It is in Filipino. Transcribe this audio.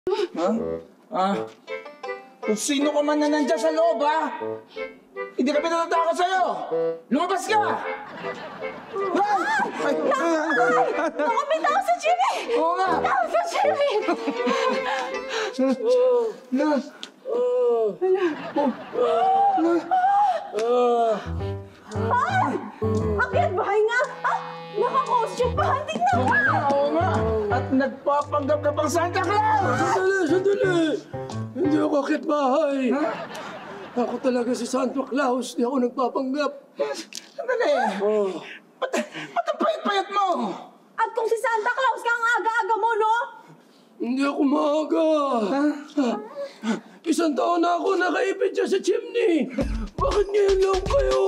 Ha? Kung sino ka man na nandiyan sa loob, ha? Hindi ka pinatatakot sa'yo! Lumabas ka! Naku, may tao sa Jimmy! Oo nga! May tao sa Jimmy! Akyat bahay nga! Naka-costume pa! Tingnan mo! Oo nga! At nagpapanggap ka pang Santa Claus! Sandali! Hindi ako akit bahay. Ako talaga si Santa Claus. Di ako nagpapanggap. Sandali! Ba't ang payat-payat mo? At kung si Santa Claus ka ang aga-aga mo, no? Hindi ako maaga. Isang taon na ako nakaipid dyan sa chimney. Bakit ngayon lang kayo?